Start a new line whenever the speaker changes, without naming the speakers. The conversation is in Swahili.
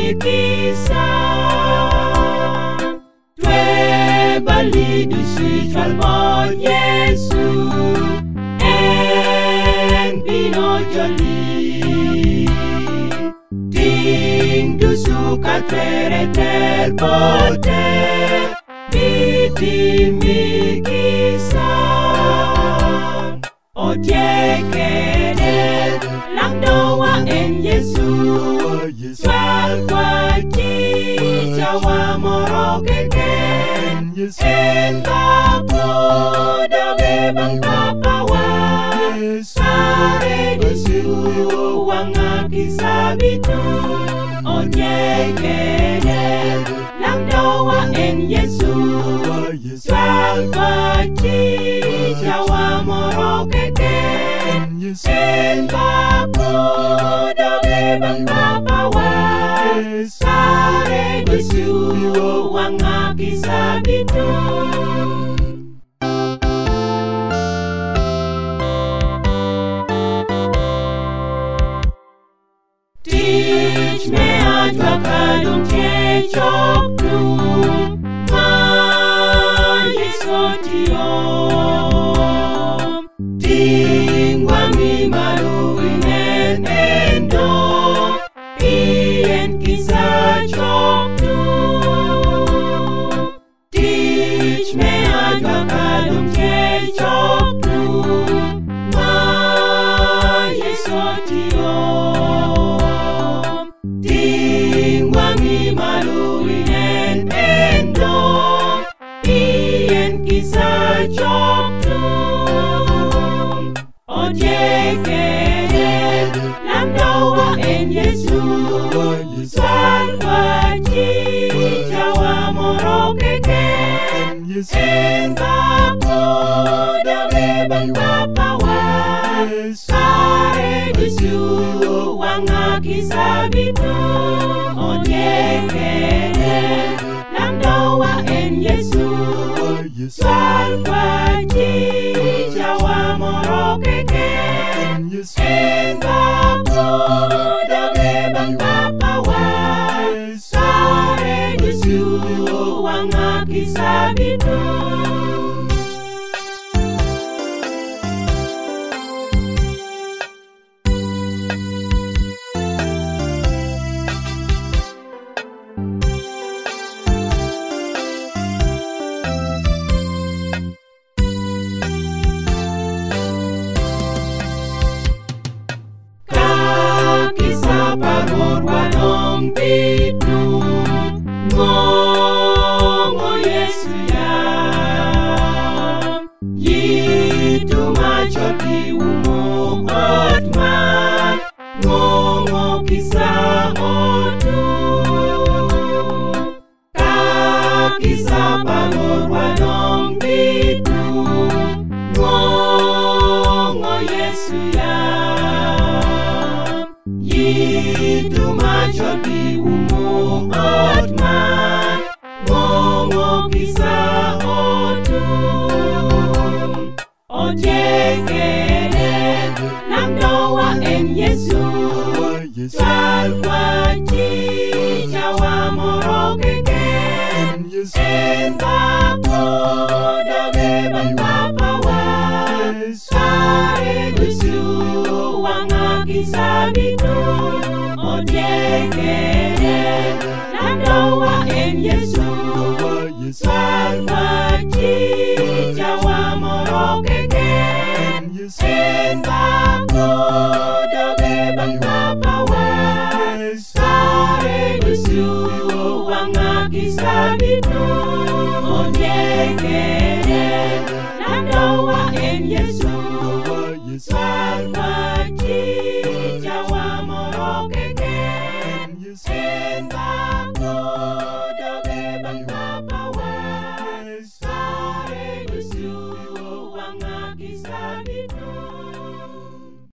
mikisa Dwe Bali dusi chalmon Yesu En pino joli Ting dusu katere terbote Biti mikisa Otiekene Langdoa en Yesu Swal kwa chicha wa morokeke En bapo doge bang papa wa Sare disu wanga kisabitu Otiekene Langdoa en Yesu Swal kwa chicha wa morokeke En bapo doge bang papa wa Sare disu wanga kisabitu Teach me ajwa kadung chechok tu Ma yesotio Tingwa mi malu inen endo Ien kisa chok tu Teach me ajwa kadung chechok tu Ma yesotio Tingwa mi malu inen endo Ien kisa chok tu Otiekene Langdoa en Yesu Swal kwa chicha wa morokeke En bapo doge bang papa wa Sare disu wanga kisabitu Otiekene Langdoa en Yesu Swal kwa chicha wa morokeke En bapo doge bang papa wa Sare disu wanga kisabitu Paror walong pitu Ngongo Yesu ya Yitu machoti umo otman Ngongo kisa otu Kakisa paror walong pitu Ngongo Yesu ya Yitu machoti umo otman Ngongo kisa otu Otiekene Langdoa en Yesu Swal kwa chicha wa morokeke En bapo doge bang papa wa Sare disu wanga kisabitu Otiekene Langdoa en Yesu Swal kwa chicha wa morokeke En bapo doge bang papa wa Sare disu wanga kisabitu Otiekene Langdoa en Yesu